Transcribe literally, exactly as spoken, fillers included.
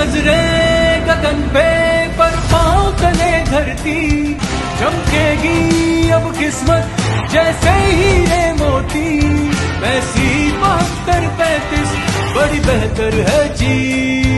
नजरे गगन पे पर पाँव तले धरती, चमकेगी अब किस्मत जैसे हीरे मोती। मैसी बहत्तर पैंतीस बड़ी बेहतर है जी।